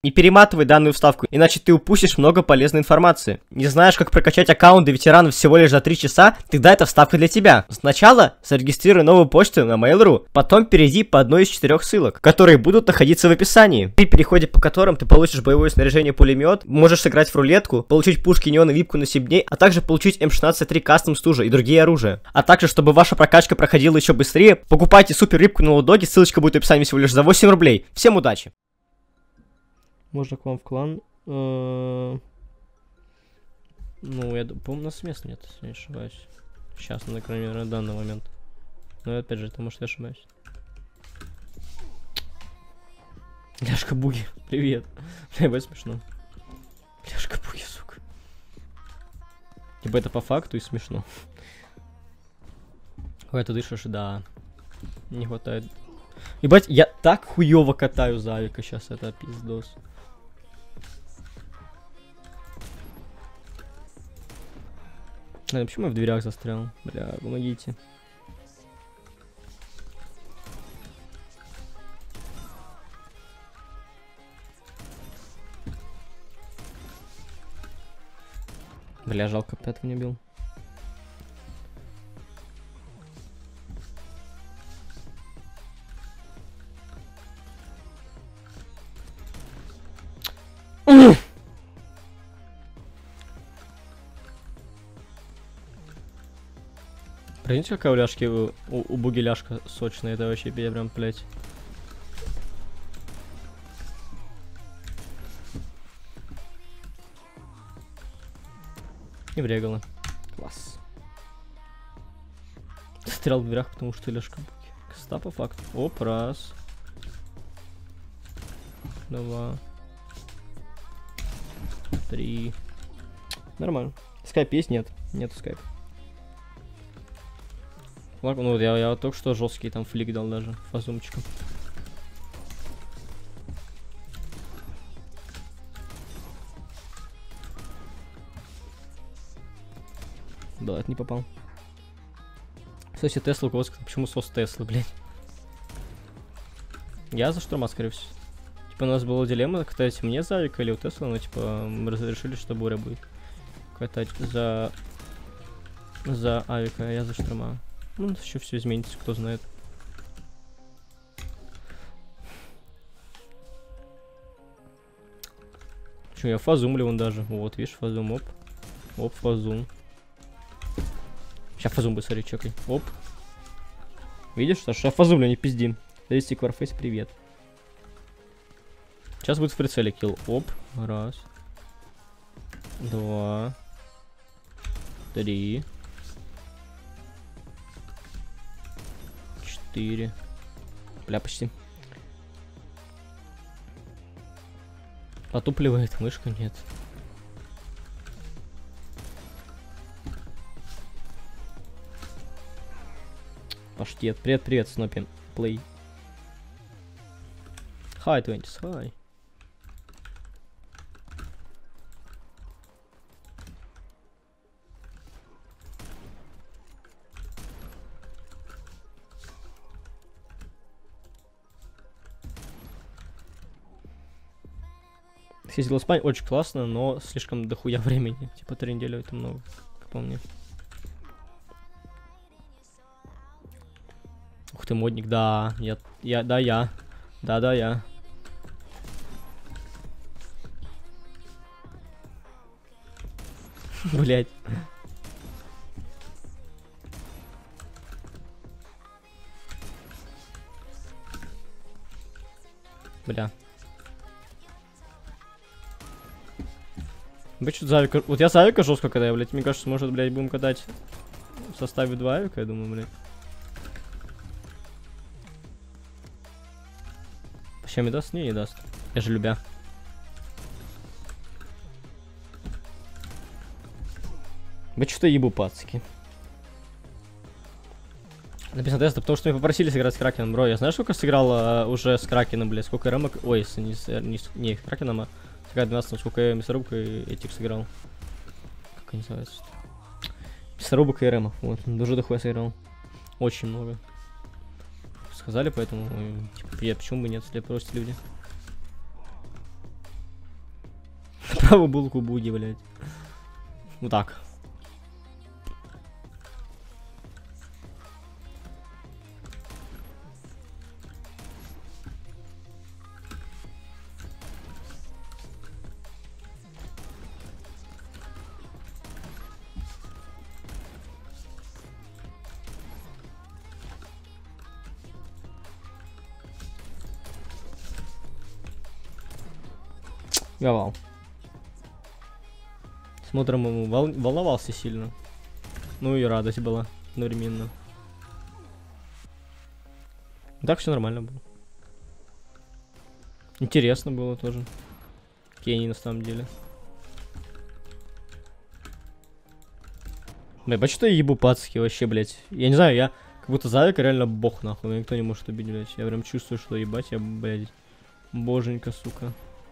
Не перематывай данную вставку, иначе ты упустишь много полезной информации. Не знаешь, как прокачать аккаунты ветеранов всего лишь за 3 часа? Тогда эта вставка для тебя. Сначала зарегистрируй новую почту на Mail.ru, потом перейди по одной из 4 ссылок, которые будут находиться в описании. При переходе по которым ты получишь боевое снаряжение пулемет, можешь сыграть в рулетку, получить пушки неона випку на 7 дней, а также получить М16-3 кастом стужа и другие оружия. А также, чтобы ваша прокачка проходила еще быстрее, покупайте супер випку на лудоге, ссылочка будет в описании всего лишь за 8 рублей. Всем удачи! Можно к вам в клан? Ну, я помню, у нас мест нет, если не ошибаюсь. Сейчас, на данный момент. Но опять же, это может я ошибаюсь. Ляшка Буги, привет. Бля, смешно. Ляшка Буги, сука. Типа это по факту и смешно. Ой, ты дышишь, да. Не хватает. Ебать, я так хуёво катаю за авика сейчас, это пиздос. Почему я в дверях застрял? Бля, помогите. Бля, жалко, пятого не бил. Прикиньте, какая у ляшки, у буги ляшка сочная, это вообще прям, блять. И врегала. Класс. Застрял в дверях, потому что ляшка буги. Кста по факту. Оп, раз. Два. Три. Нормально. Скайп есть? Нет. Нету скайпа. Ну вот я только что жесткий там флик дал даже фазумчиком. Да, это не попал. Кстати, Тесла, почему сос Теслы, блядь? Я за штурма, скорее всего. Типа у нас была дилемма, катать мне за авика или у Тесла, но типа мы разрешили, что Буря будет катать за авика, а я за штурма. Ну, еще все изменится, кто знает. Че, я фазумлю он даже. Вот, видишь, фазум, оп. Оп, фазум. Сейчас фазум бы, смотри, чекай. Оп. Видишь, что я фазумлю, не пиздим. Дайстик Warface, привет. Сейчас будет в прицеле килл. Оп. Раз. Два. Три. 4. Бля, почти. Потупливает мышка, нет. Паштет. Привет, привет, Снопи. Плей. Hi, 20, hi. Съездил в Испанию, очень классно, но слишком дохуя времени. Типа 3 недели это много, как по мне. Ух ты, модник, да. Я. Да, я. Блять. Бля. Вот я за авика жестко катаю, блядь. Мне кажется, может, блядь, будем катать в составе 2 авика, я думаю, блядь. Вообще мне даст? Не даст. Я же любя. Вы что-то ебу, пацки. Написано тест, потому что меня попросили сыграть с Кракеном, бро. Я знаешь, сколько сыграл уже с Кракеном, блядь? Сколько ремок? Ой, не с Кракеном, а с 12, сколько я мясорубка и этих сыграл. Как они называются? Мясорубок и ремов. Вот, даже дохуя сыграл. Очень много. Сказали, поэтому, типа, почему бы нет, если просят люди. правую булку буги, блядь. Вот так. Говал. Смотрим, ему волновался сильно. Ну и радость была одновременно. Так все нормально было. Интересно было тоже. Кенни на самом деле. Бля, что я ебу пацки вообще, блять. Я не знаю, я как будто Завик реально бог, нахуй. Меня никто не может убить, блять. Я прям чувствую, что ебать, я, блядь, боженька, сука.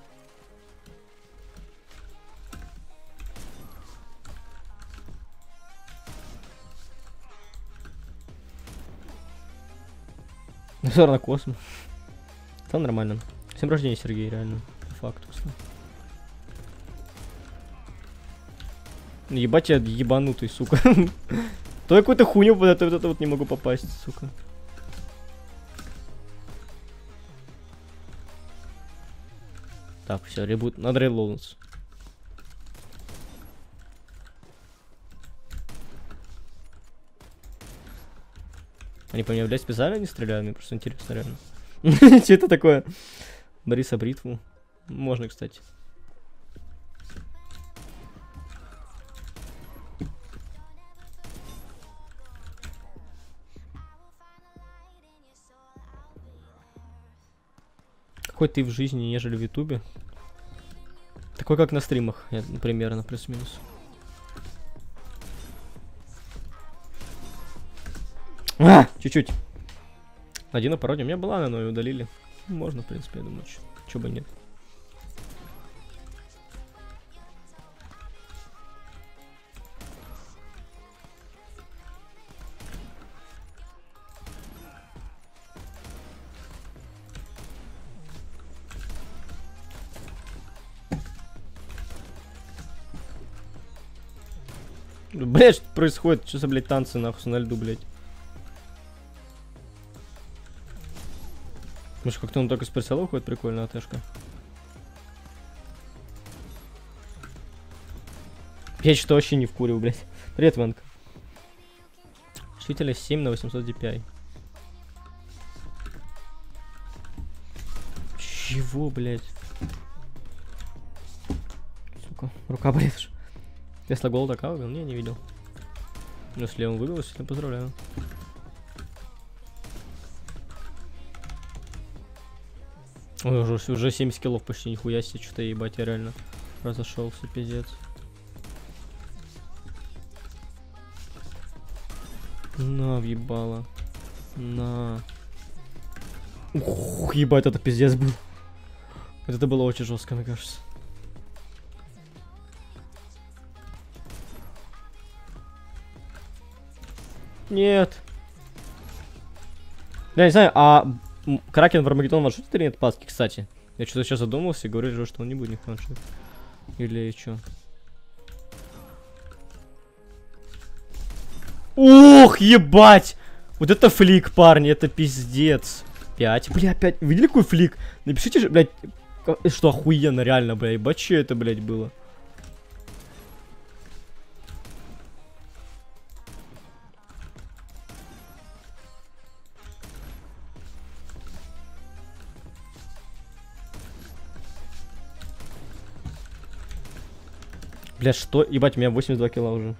Все равно космос. Там нормально. С днем рождения, Сергей, реально. По факту, кстати. Ебать я ебанутый, сука. То я какую-то хуйню под это вот не могу попасть, сука. Так, все, ребут. Надо релоудиться. Они по мне, блядь, специально не стреляют, мне просто интересно, реально. Че это такое? Бориса бритву. Можно, кстати. Какой ты в жизни, нежели в ютубе? Такой, как на стримах, примерно, плюс-минус. Чуть-чуть. Один на пародию. У меня была, но ее удалили. Можно, в принципе, я думаю, чё бы нет. Блять, что происходит? Что за, блядь, танцы нахуй на льду, блядь? Может, как-то он только с прицела уходит, прикольная АТшка. Я что-то вообще не вкурил, блядь. Привет, Ванка. Числителя 7 на 800 DPI. Чего, блядь? Сука, рука болит. Тесла Голд такая выбил? Не видел. Но если он выбил, то поздравляю. Ой, уже 70 киллов почти, нихуя себе, что-то ебать, я реально разошелся, пиздец. На, въебало. На. Ух, ебать, это пиздец был. Это было очень жестко, мне кажется. Нет. Я не знаю, а Кракен в Армагеддон ваншотит или нет паски, кстати? Я что-то сейчас задумался и говорили, что он не будет них ваншотить. Или что? Ох, ебать! Вот это флик, парни, это пиздец. 5. Бля, опять. Видели какой флик? Напишите же, блядь, что охуенно, реально, бля, ебать, что это, блядь, было? Бля, что? Ебать, у меня 82 килла уже.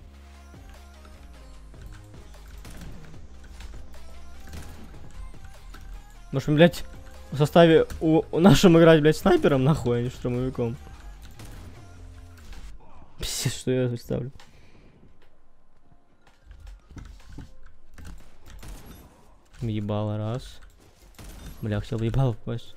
Может, блядь, в составе у нашим играть, блядь, снайпером, нахуй, а не штурмовиком. Пиздец, что я ставлю. Ебало раз. Бля, хотел ебало попасть.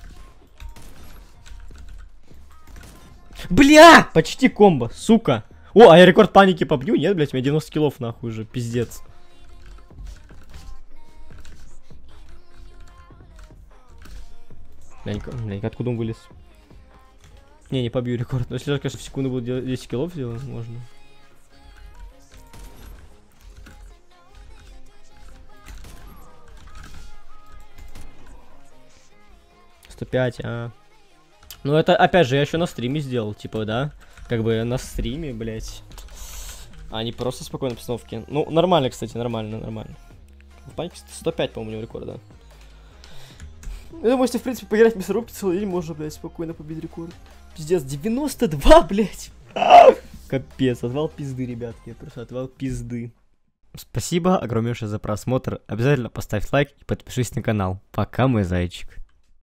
Бля! Почти комбо, сука. О, а я рекорд паники побью? Нет, блядь, у меня 90 киллов нахуй уже, пиздец. Блядь, откуда он вылез? Не побью рекорд. Но если я, конечно, в секунду буду делать 10 киллов сделать, можно. «105, а. Ну это, опять же, я еще на стриме сделал, типа, да? Как бы на стриме, блядь. А не просто в спокойной обстановке. Ну, нормально, кстати, нормально. В панике 105, по-моему, у него рекорда. Я думаю, если, в принципе, поиграть в мясорубки целый день, можно, блядь, спокойно побить рекорд. Пиздец, 92, блядь. Капец, отвал пизды, ребятки. Я просто отвал пизды. Спасибо огромнейшее за просмотр. Обязательно поставь лайк и подпишись на канал. Пока, мой зайчик.